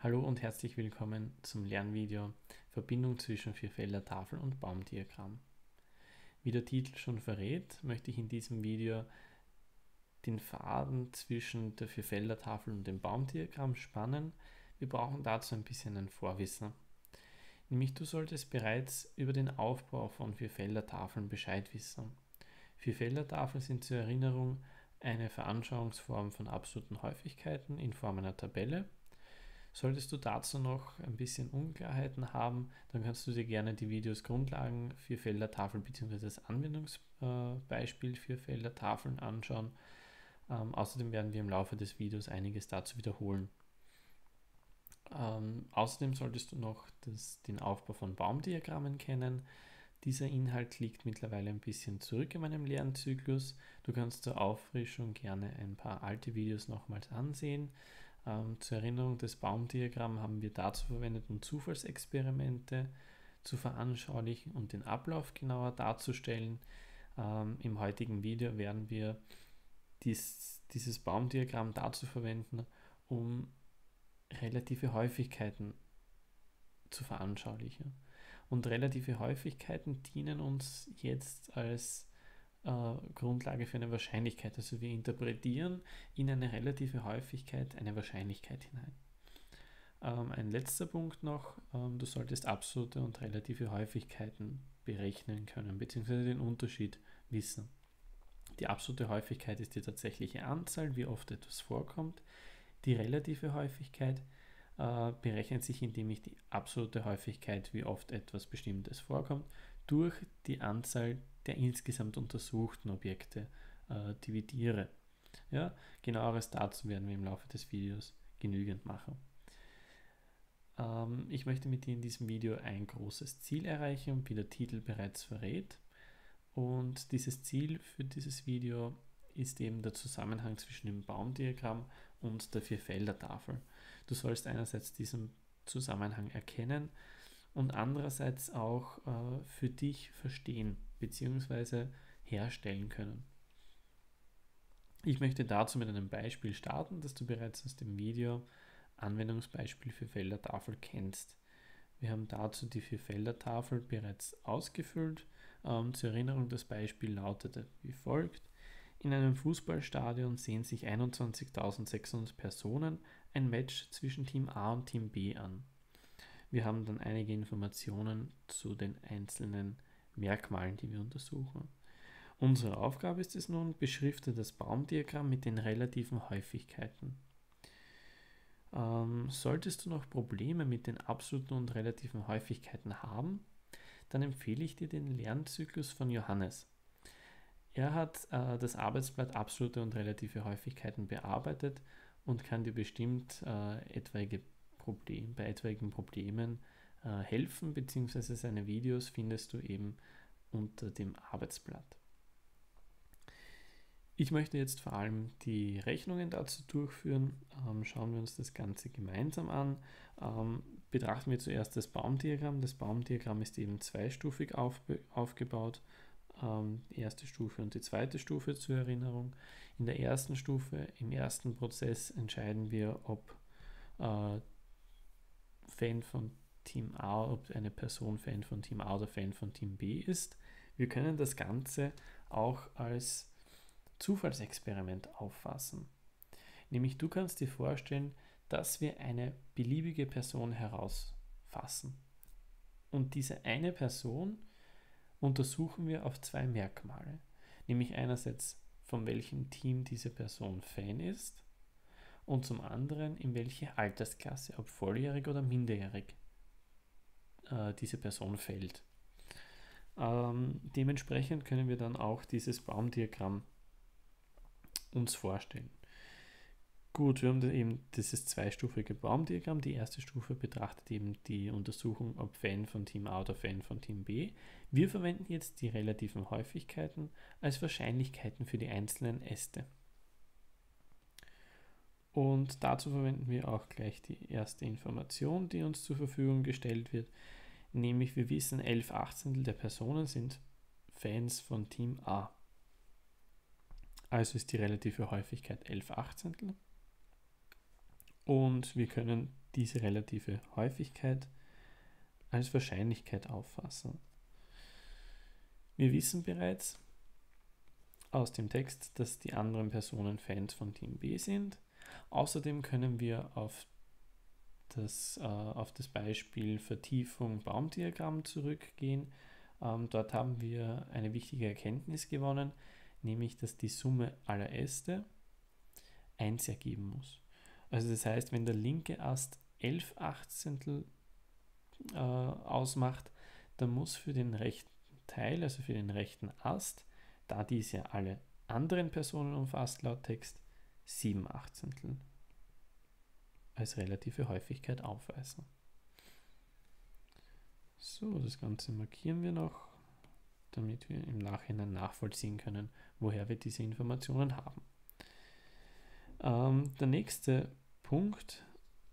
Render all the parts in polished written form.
Hallo und herzlich willkommen zum Lernvideo Verbindung zwischen Vierfelder-Tafel und Baumdiagramm. Wie der Titel schon verrät, möchte ich in diesem Video den Faden zwischen der Vierfelder-Tafel und dem Baumdiagramm spannen. Wir brauchen dazu ein bisschen ein Vorwissen. Nämlich du solltest bereits über den Aufbau von Vierfelder-Tafeln Bescheid wissen. Vierfelder-Tafeln sind zur Erinnerung eine Veranschauungsform von absoluten Häufigkeiten in Form einer Tabelle. Solltest du dazu noch ein bisschen Unklarheiten haben, dann kannst du dir gerne die Videos Grundlagen für Feldertafeln bzw. das Anwendungsbeispiel für Feldertafeln anschauen. Außerdem werden wir im Laufe des Videos einiges dazu wiederholen. Außerdem solltest du noch den Aufbau von Baumdiagrammen kennen. Dieser Inhalt liegt mittlerweile ein bisschen zurück in meinem Lernzyklus. Du kannst zur Auffrischung gerne ein paar alte Videos nochmals ansehen. Zur Erinnerung, das Baumdiagramm haben wir dazu verwendet, um Zufallsexperimente zu veranschaulichen und den Ablauf genauer darzustellen. Im heutigen Video werden wir dieses Baumdiagramm dazu verwenden, um relative Häufigkeiten zu veranschaulichen. Und relative Häufigkeiten dienen uns jetzt als Grundlage für eine Wahrscheinlichkeit. Also wir interpretieren in eine relative Häufigkeit eine Wahrscheinlichkeit hinein. Ein letzter Punkt noch, du solltest absolute und relative Häufigkeiten berechnen können, beziehungsweise den Unterschied wissen. Die absolute Häufigkeit ist die tatsächliche Anzahl, wie oft etwas vorkommt. Die relative Häufigkeit berechnet sich, indem ich die absolute Häufigkeit, wie oft etwas Bestimmtes vorkommt, durch die Anzahl der insgesamt untersuchten Objekte dividiere. Ja, genaueres dazu werden wir im Laufe des Videos genügend machen. Ich möchte mit dir in diesem Video ein großes Ziel erreichen, wie der Titel bereits verrät. Und dieses Ziel für dieses Video ist eben der Zusammenhang zwischen dem Baumdiagramm und der Vierfelder-Tafel. Du sollst einerseits diesen Zusammenhang erkennen und andererseits auch für dich verstehen bzw. herstellen können. Ich möchte dazu mit einem Beispiel starten, das du bereits aus dem Video Anwendungsbeispiel für Feldertafel kennst. Wir haben dazu die Vierfelder-Tafel bereits ausgefüllt. Zur Erinnerung, das Beispiel lautete wie folgt. In einem Fußballstadion sehen sich 21.600 Personen ein Match zwischen Team A und Team B an. Wir haben dann einige Informationen zu den einzelnen Merkmalen, die wir untersuchen. Unsere Aufgabe ist es nun, beschrifte das Baumdiagramm mit den relativen Häufigkeiten. Solltest du noch Probleme mit den absoluten und relativen Häufigkeiten haben, dann empfehle ich dir den Lernzyklus von Johannes. Er hat das Arbeitsblatt absolute und relative Häufigkeiten bearbeitet und kann dir bestimmt bei etwaigen Problemen helfen, beziehungsweise seine Videos findest du eben unter dem Arbeitsblatt. Ich möchte jetzt vor allem die Rechnungen dazu durchführen. Schauen wir uns das Ganze gemeinsam an. Betrachten wir zuerst das Baumdiagramm. Das Baumdiagramm ist eben zweistufig aufgebaut. Die erste Stufe und die zweite Stufe zur Erinnerung. In der ersten Stufe, im ersten Prozess, entscheiden wir, ob Fan von Team A, ob eine Person Fan von Team A oder Fan von Team B ist. Wir können das Ganze auch als Zufallsexperiment auffassen. Nämlich du kannst dir vorstellen, dass wir eine beliebige Person herausfassen. Und diese eine Person untersuchen wir auf zwei Merkmale. Nämlich einerseits, von welchem Team diese Person Fan ist und zum anderen, in welche Altersklasse, ob volljährig oder minderjährig, diese Person fällt. Dementsprechend können wir dann auch dieses Baumdiagramm uns vorstellen. Gut, wir haben eben dieses zweistufige Baumdiagramm. Die erste Stufe betrachtet eben die Untersuchung, ob Fan von Team A oder Fan von Team B. Wir verwenden jetzt die relativen Häufigkeiten als Wahrscheinlichkeiten für die einzelnen Äste. Und dazu verwenden wir auch gleich die erste Information, die uns zur Verfügung gestellt wird. Nämlich wir wissen, 11/18 der Personen sind Fans von Team A. Also ist die relative Häufigkeit 11/18. und wir können diese relative Häufigkeit als Wahrscheinlichkeit auffassen. Wir wissen bereits aus dem Text, dass die anderen Personen Fans von Team B sind. Außerdem können wir auf das Beispiel Vertiefung Baumdiagramm zurückgehen. Dort haben wir eine wichtige Erkenntnis gewonnen, nämlich dass die Summe aller Äste 1 ergeben muss. Also das heißt, wenn der linke Ast 11 Achtzehntel ausmacht, dann muss für den rechten Teil, also für den rechten Ast, da dies ja alle anderen Personen umfasst laut Text, 7 Achtzehntel als relative Häufigkeit aufweisen. So, das Ganze markieren wir noch, damit wir im Nachhinein nachvollziehen können, woher wir diese Informationen haben. Der nächste Punkt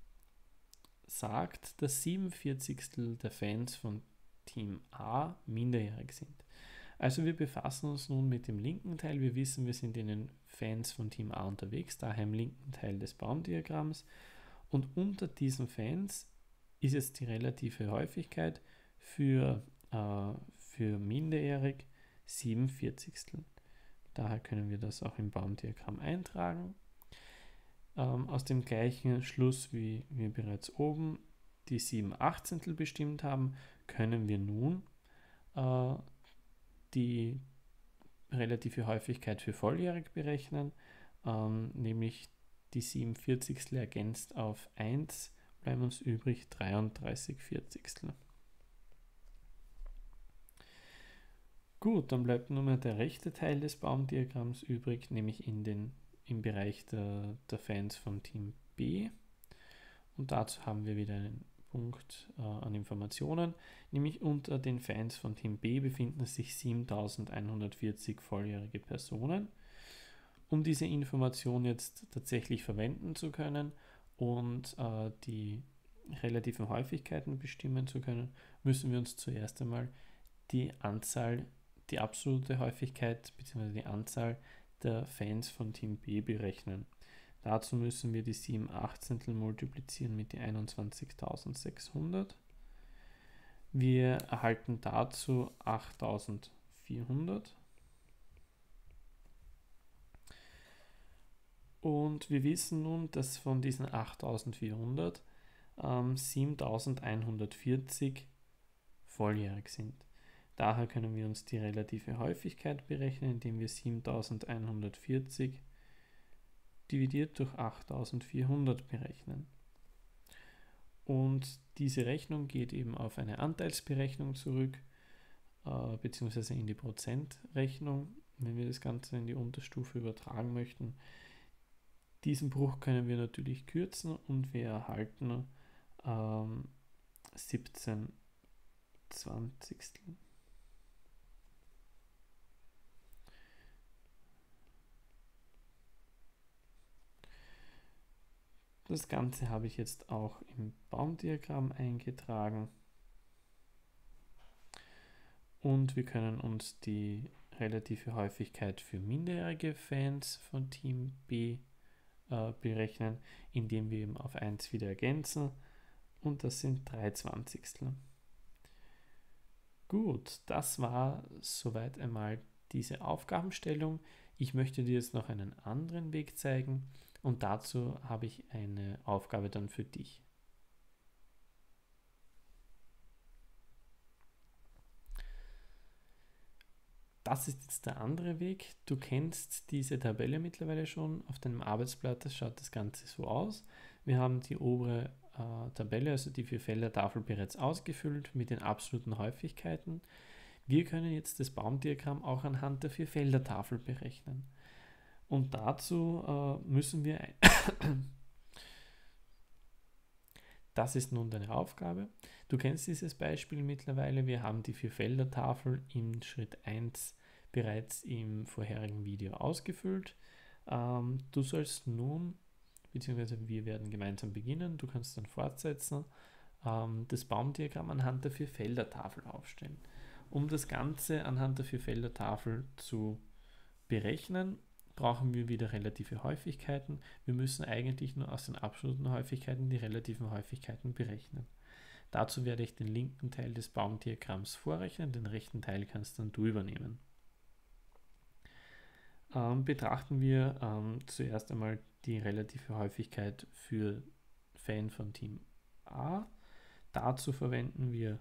sagt, dass 47 der Fans von Team A minderjährig sind. Also wir befassen uns nun mit dem linken Teil. Wir wissen, wir sind in den Fans von Team A unterwegs, daher im linken Teil des Baumdiagramms. Und unter diesen Fans ist jetzt die relative Häufigkeit für minderjährig 47. Daher können wir das auch im Baumdiagramm eintragen. Aus dem gleichen Schluss, wie wir bereits oben die 7 Achtzehntel bestimmt haben, können wir nun die relative Häufigkeit für volljährig berechnen, nämlich die 47 ergänzt auf 1, bleiben uns übrig 33 Vierzigstel. Gut, dann bleibt nur mehr der rechte Teil des Baumdiagramms übrig, nämlich im Bereich der Fans von Team B. Und dazu haben wir wieder einen Punkt an Informationen, nämlich unter den Fans von Team B befinden sich 7140 volljährige Personen. Um diese Information jetzt tatsächlich verwenden zu können und die relativen Häufigkeiten bestimmen zu können, müssen wir uns zuerst einmal die absolute Häufigkeit bzw. die Anzahl der Fans von Team B berechnen. Dazu müssen wir die 7 Achtzehntel multiplizieren mit die 21.600. Wir erhalten dazu 8.400. Und wir wissen nun, dass von diesen 8.400 7.140 volljährig sind. Daher können wir uns die relative Häufigkeit berechnen, indem wir 7.140 dividiert durch 8.400 berechnen. Und diese Rechnung geht eben auf eine Anteilsberechnung zurück, beziehungsweise in die Prozentrechnung, wenn wir das Ganze in die Unterstufe übertragen möchten. Diesen Bruch können wir natürlich kürzen und wir erhalten 17 Zwanzigstel. Das Ganze habe ich jetzt auch im Baumdiagramm eingetragen. Und wir können uns die relative Häufigkeit für minderjährige Fans von Team B berechnen, indem wir eben auf 1 wieder ergänzen. Und das sind 3 Zwanzigstel. Gut, das war soweit einmal diese Aufgabenstellung. Ich möchte dir jetzt noch einen anderen Weg zeigen und dazu habe ich eine Aufgabe dann für dich. Das ist jetzt der andere Weg. Du kennst diese Tabelle mittlerweile schon auf deinem Arbeitsblatt. Das schaut das Ganze so aus. Wir haben die obere Tabelle, also die 4-Felder-Tafel bereits ausgefüllt mit den absoluten Häufigkeiten. Wir können jetzt das Baumdiagramm auch anhand der 4-Felder-Tafel berechnen. Und dazu müssen wir Das ist nun deine Aufgabe. Du kennst dieses Beispiel mittlerweile. Wir haben die 4-Felder-Tafel in Schritt 1 bereits im vorherigen Video ausgefüllt. Du sollst nun, beziehungsweise wir werden gemeinsam beginnen, du kannst dann fortsetzen, das Baumdiagramm anhand der 4-Felder-Tafel aufstellen. Um das Ganze anhand der 4-Felder-Tafel zu berechnen, brauchen wir wieder relative Häufigkeiten. Wir müssen eigentlich nur aus den absoluten Häufigkeiten die relativen Häufigkeiten berechnen. Dazu werde ich den linken Teil des Baumdiagramms vorrechnen, den rechten Teil kannst dann du übernehmen. Betrachten wir zuerst einmal die relative Häufigkeit für Fan von Team A. Dazu verwenden wir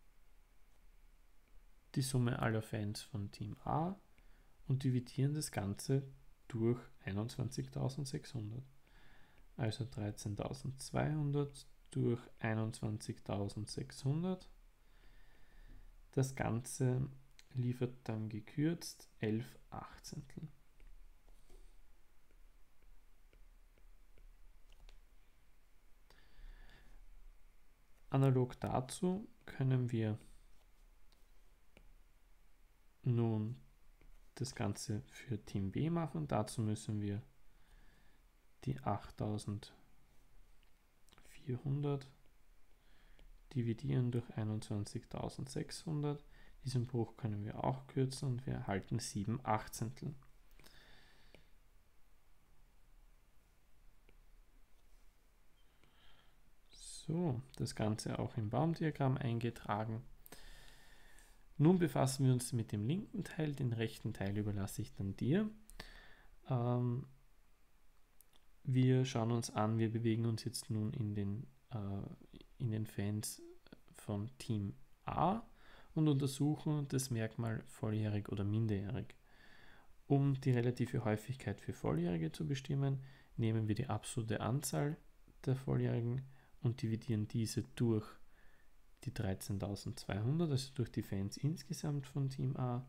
die Summe aller Fans von Team A und dividieren das Ganze durch 21.600. Also 13.200 durch 21.600. Das Ganze liefert dann gekürzt 11 Achtzehntel. Analog dazu können wir nun das Ganze für Team B machen. Dazu müssen wir die 8.400 dividieren durch 21.600. Diesen Bruch können wir auch kürzen und wir erhalten 7 Achtzehntel. So, das Ganze auch im Baumdiagramm eingetragen. Nun befassen wir uns mit dem linken Teil, den rechten Teil überlasse ich dann dir. Wir schauen uns an, wir bewegen uns jetzt nun in den Fans von Team A und untersuchen das Merkmal volljährig oder minderjährig. Um die relative Häufigkeit für Volljährige zu bestimmen, nehmen wir die absolute Anzahl der Volljährigen und dividieren diese durch die 13.200, also durch die Fans insgesamt von Team A.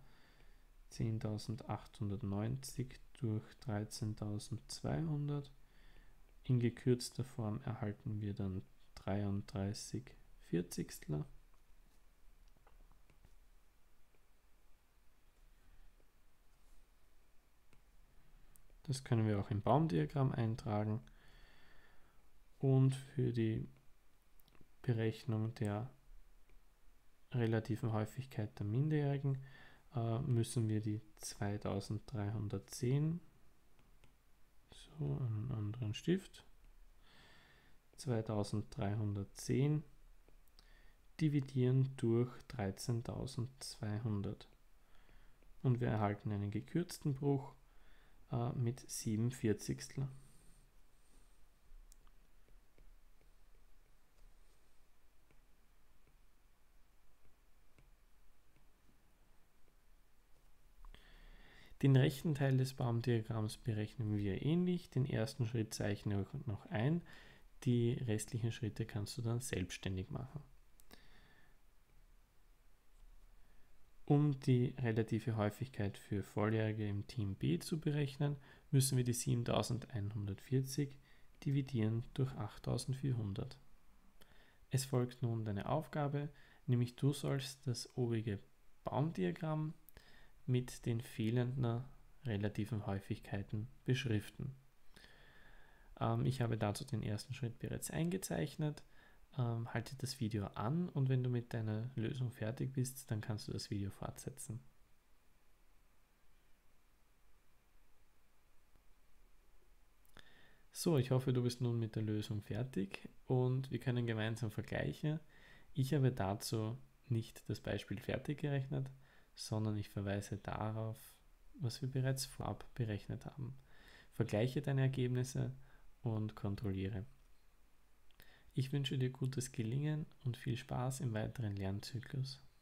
10.890 durch 13.200. In gekürzter Form erhalten wir dann 33 Vierzigstel. Das können wir auch im Baumdiagramm eintragen. Und für die Berechnung der relativen Häufigkeit der Minderjährigen müssen wir die 2310, so einen anderen Stift, 2310 dividieren durch 13.200 und wir erhalten einen gekürzten Bruch mit 7 Vierzigstel. Den rechten Teil des Baumdiagramms berechnen wir ähnlich. Den ersten Schritt zeichne ich noch ein. Die restlichen Schritte kannst du dann selbstständig machen. Um die relative Häufigkeit für Volljährige im Team B zu berechnen, müssen wir die 7140 dividieren durch 8400. Es folgt nun deine Aufgabe, nämlich du sollst das obige Baumdiagramm mit den fehlenden relativen Häufigkeiten beschriften. Ich habe dazu den ersten Schritt bereits eingezeichnet. Halte das Video an und wenn du mit deiner Lösung fertig bist, dann kannst du das Video fortsetzen. So, ich hoffe, du bist nun mit der Lösung fertig und wir können gemeinsam vergleichen. Ich habe dazu nicht das Beispiel fertig gerechnet, sondern ich verweise darauf, was wir bereits vorab berechnet haben. Vergleiche deine Ergebnisse und kontrolliere. Ich wünsche dir gutes Gelingen und viel Spaß im weiteren Lernzyklus.